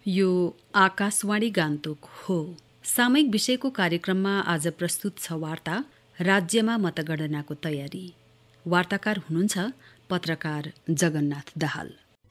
यो आकाशवाणी गान्तोक हो। सामयिक विषयको कार्यक्रममा आज प्रस्तुत छ वार्ता राज्यमा मतगणनाको तयारी। वार्ताकार हुनुहुन्छ पत्रकार जगन्नाथ दाहाल।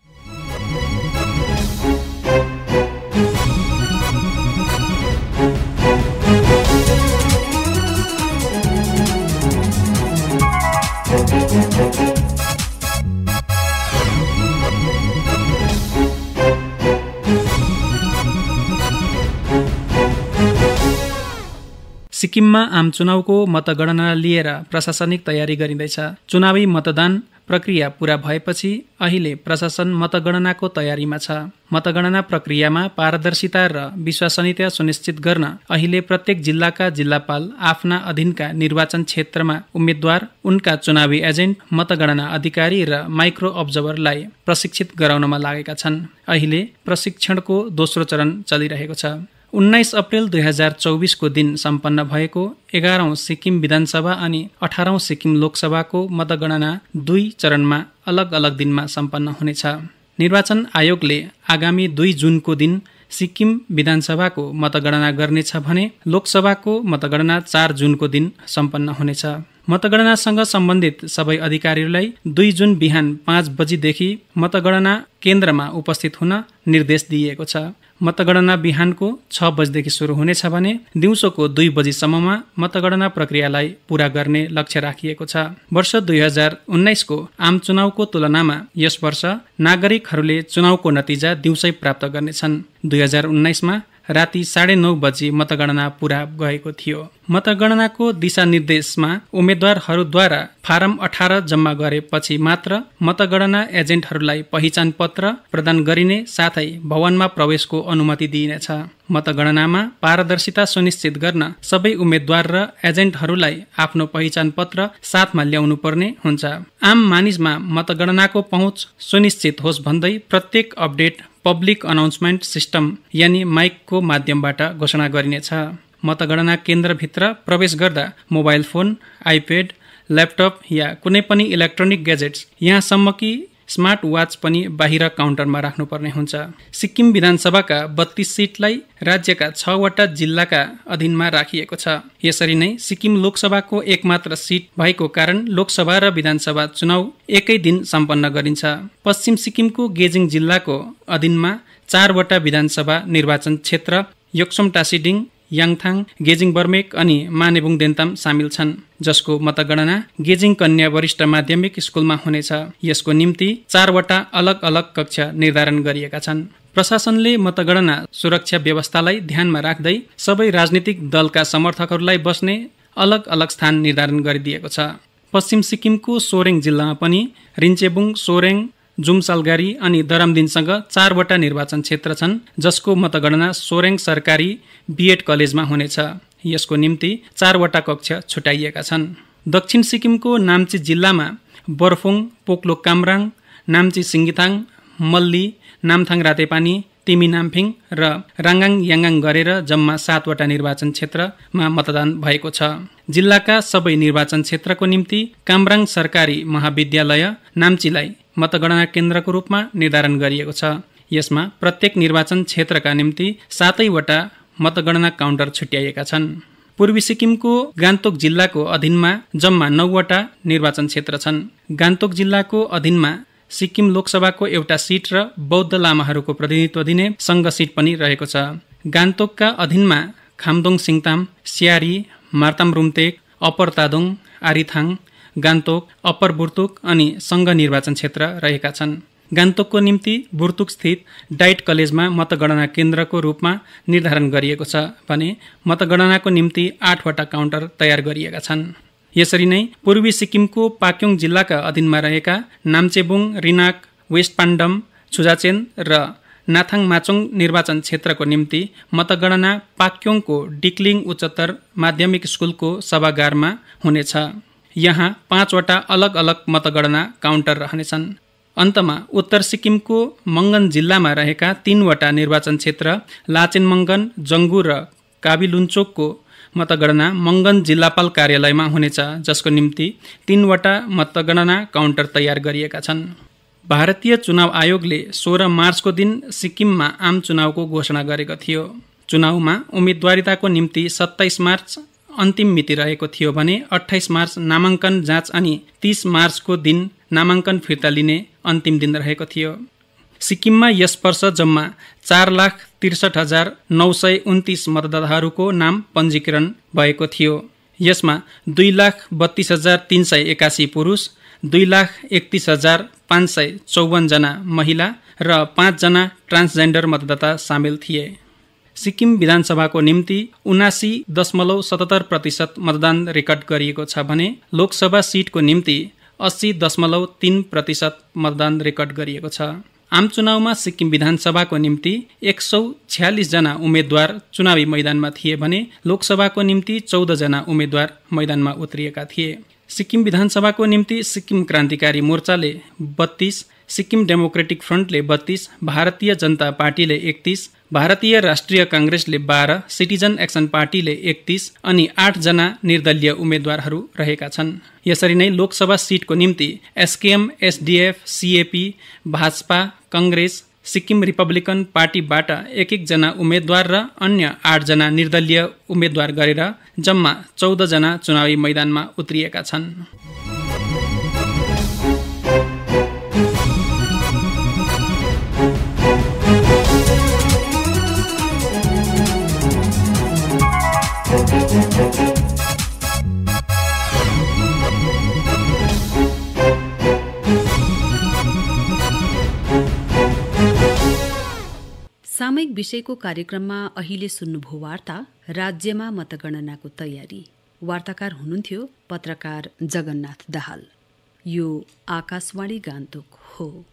सिक्किममा आम चुनावको मतगणना लिएर प्रशासनिक तयारी गरिँदैछ। चुनावी मतदान प्रक्रिया पूरा भएपछि अहिले प्रशासन मतगणनाको तयारीमा छ। मतगणना प्रक्रियामा पारदर्शिता र विश्वसनीयता सुनिश्चित गर्न अहिले प्रत्येक जिल्लाका जिल्लापाल आफ्ना अधीनका निर्वाचन क्षेत्रमा उम्मेद्वार, उनका चुनावी एजेन्ट, मतगणना अधिकारी र माइक्रो अब्जर्भरलाई प्रशिक्षित गराउनमा लागेका छन्। अहिले प्रशिक्षणको दोस्रो चरण चलिरहेको छ। 19 अप्रिल 2024 को दिन सम्पन्न भएको 11औं सिक्किम विधानसभा अनि 18औं सिक्किम लोकसभाको मतगणना 2 चरणमा अलग अलग दिनमा सम्पन्न हुनेछ। निर्वाचन आयोगले आगामी 2 जुनको दिन सिक्किम विधानसभाको मतगणना गर्नेछ भने लोकसभाको मतगणना 4 जुनको दिन सम्पन्न हुनेछ। मतगणनासँग सम्बन्धित सबै अधिकारीहरूलाई 2 जुन बिहान 5 बजीदेखि मतगणना केन्द्रमा उपस्थित हुन निर्देश दिइएको छ। मतगणना बिहानको 6 बजेदेखि सुरु हुनेछ भने दिउँसोको 2 बजीसम्ममा मतगणना प्रक्रियालाई पूरा गर्ने लक्ष्य राखिएको छ। वर्ष 2019 को आम चुनावको तुलनामा यस वर्ष नागरिकहरूले चुनावको नतिजा दिउँसै प्राप्त गर्नेछन्। 2019 मा राति 9:30 बजी मतगणना पूरा गएको थियो। मतगणनाको दिशानिर्देशमा उम्मेद्वारहरूद्वारा फारम 18 जम्मा गरेपछि मात्र मतगणना एजेन्टहरूलाई पहिचान पत्र प्रदान गरिने साथै भवनमा प्रवेशको अनुमति दिइनेछ। मतगणनामा पारदर्शिता सुनिश्चित गर्न सबै उम्मेद्वार र एजेन्टहरूलाई आफ्नो पहिचान पत्र साथमा ल्याउनु पर्ने हुन्छ। आम मानिसमा मतगणनाको पहुँच सुनिश्चित होस् भन्दै प्रत्येक अपडेट पब्लिक अनाउन्समेन्ट सिस्टम यानि माइकको माध्यमबाट घोषणा गरिनेछ। मतगणना केन्द्रभित्र प्रवेश गर्दा मोबाइल फोन, आइप्याड, ल्यापटप या कुनै पनि इलेक्ट्रोनिक ग्याजेट्स, यहाँसम्म कि स्मार्ट वाच पनि बाहिर काउन्टरमा राख्नुपर्ने हुन्छ। सिक्किम विधानसभाका 32 सिटलाई राज्यका 6 वटा जिल्लाका अधीनमा राखिएको छ। यसरी नै सिक्किम लोकसभाको एकमात्र सिट भएको कारण लोकसभा र विधानसभा चुनाव एकै दिन सम्पन्न गरिन्छ। पश्चिम सिक्किमको गेजिङ जिल्लाको अधीनमा 4 वटा विधानसभा निर्वाचन क्षेत्र योक्सम टासिडिङ, याङथाङ, गेजिङ बर्मेक अनि मानेबुङ देन्ताम सामेल छन्, जसको मतगणना गेजिङ कन्या वरिष्ठ माध्यमिक स्कुलमा हुनेछ। यसको निम्ति 4 वटा अलग अलग कक्ष निर्धारण गरिएका छन्। प्रशासनले मतगणना सुरक्षा व्यवस्थालाई ध्यानमा राख्दै सबै राजनीतिक दलका समर्थकहरूलाई बस्ने अलग अलग स्थान निर्धारण गरिदिएको छ। पश्चिम सिक्किमको सोरेङ जिल्लामा पनि रिन्चेबुङ, सोरेङ, जुमसालगारी अनि दरामदिनसँग 4 वटा निर्वाचन क्षेत्र छन्, जसको मतगणना सोरेङ सरकारी बीएड कलेजमा हुनेछ। यसको निम्ति 4 वटा कक्ष छुट्याइएका छन्। दक्षिण सिक्किमको नाम्ची जिल्लामा बर्फुङ, पोक्लोक कामराङ, नाम्ची सिङ्गिथाङ, मल्ली, नामथाङ रातेपानी, तिमी नाम्फिङ र राङ्गाङ याङ्गाङ गरेर जम्मा 7 वटा निर्वाचन क्षेत्रमा मतदान भएको छ। जिल्लाका सबै निर्वाचन क्षेत्रको निम्ति कामराङ सरकारी महाविद्यालय नाम्चीलाई मतगणना केन्द्रको रूपमा निर्धारण गरिएको छ। यसमा प्रत्येक निर्वाचन क्षेत्रका निम्ति 7 वटा मतगणना काउन्टर छुट्याइएका छन्। पूर्वी सिक्किमको गान्तोक जिल्लाको अधीनमा जम्मा 9 वटा निर्वाचन क्षेत्र छन्। गान्तोक जिल्लाको अधीनमा सिक्किम लोकसभाको एउटा सिट र बौद्ध लामाहरूको प्रतिनिधित्व दिने सङ्घ सिट पनि रहेको छ। गान्तोकका अधीनमा खामदोङ सिङताम, स्यारी, मार्ताम रुम्तेक, अप्पर तादोङ, आरिथाङ, गान्तोक, अप्पर बुर्तुक अनि सङ्घ निर्वाचन क्षेत्र रहेका छन्। गान्तोकको निम्ति बुर्तुक स्थित डाइट कलेजमा मतगणना केन्द्रको रूपमा निर्धारण गरिएको छ भने मतगणनाको निम्ति 8 वटा काउन्टर तयार गरिएका छन्। यसरी नै पूर्वी सिक्किमको पाक्योङ जिल्लाका अधीनमा रहेका नाम्चेबुङ, रिनाक, वेस्ट पाण्डम, छुजाचेन र नाथाङ माचोङ निर्वाचन क्षेत्रको निम्ति मतगणना पाक्योङको डिक्लिङ उच्चतर माध्यमिक स्कुलको सभागारमा हुनेछ। यहाँ 5 वटा अलग अलग मतगणना काउन्टर रहनेछन्। अन्तमा उत्तर सिक्किमको मङ्गन जिल्लामा रहेका 3 वटा निर्वाचन क्षेत्र लाचेन मङ्गन, जङ्गु र काबिलुन्चोकको मतगणना मङ्गन जिल्लापाल कार्यालयमा हुनेछ, जसको निम्ति 3 वटा मतगणना काउन्टर तयार गरिएका छन्। भारतीय चुनाव आयोगले 16 मार्चको दिन सिक्किममा आम चुनावको घोषणा गरेको थियो। चुनावमा उम्मेदवारिताको निम्ति 27 मार्च अन्तिम मिति रहेको थियो भने 28 मार्च नामाङ्कन जाँच अनि 30 मार्चको दिन नामाङ्कन फिर्ता लिने अन्तिम दिन रहेको थियो। सिक्किममा यस वर्ष जम्मा 4,63,929 मतदाताहरूको नाम पञ्जीकरण भएको थियो। यसमा 2,32,381 पुरुष, 2,31,554 जना महिला र 5 जना ट्रान्सजेन्डर मतदाता सामेल थिए। सिक्किम विधानसभाको निम्ति 79.77% मतदान रेकर्ड गरिएको छ भने लोकसभा सिटको निम्ति 80.3% मतदान रेकर्ड गरिएको छ। आम चुनावमा सिक्किम विधानसभाको निम्ति 146 जना उम्मेद्वार चुनावी मैदानमा थिए भने लोकसभाको निम्ति 14 जना उम्मेद्वार मैदानमा उत्रिएका थिए। सिक्किम विधानसभाको निम्ति सिक्किम क्रान्तिकारी मोर्चाले 32, सिक्किम डेमोक्रेटिक फ्रन्टले 32, भारतीय जनता पार्टीले 31, भारतीय राष्ट्रिय कांग्रेसले 12, सिटिजन एक्सन पार्टीले 31 अनि 8 जना निर्दलीय उम्मेद्वारहरू रहेका छन्। यसरी नै लोकसभा सिटको निम्ति SKM, SDF, CAP, Bhajpa, Congress, Sikkim Republican पार्टीबाट 1-1 जना उम्मेद्वार र अन्य 8 जना निर्दलीय उम्मेद्वार गरेर जम्मा 14 जना चुनावी मैदानमा उत्रिएका छन्। सामयिक विषयको कार्यक्रममा अहिले सुन्नुभयो वार्ता राज्यमा मतगणनाको तयारी। वार्ताकार हुनुहुन्थ्यो पत्रकार जगन्नाथ दाहाल। यो आकाशवाणी गान्तोक हो।